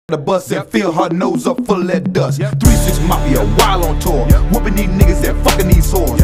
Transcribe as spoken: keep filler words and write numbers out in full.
the bus and fill her nose up full of that dust. three six Mafia, wild on tour, whooping these niggas and fucking these whores.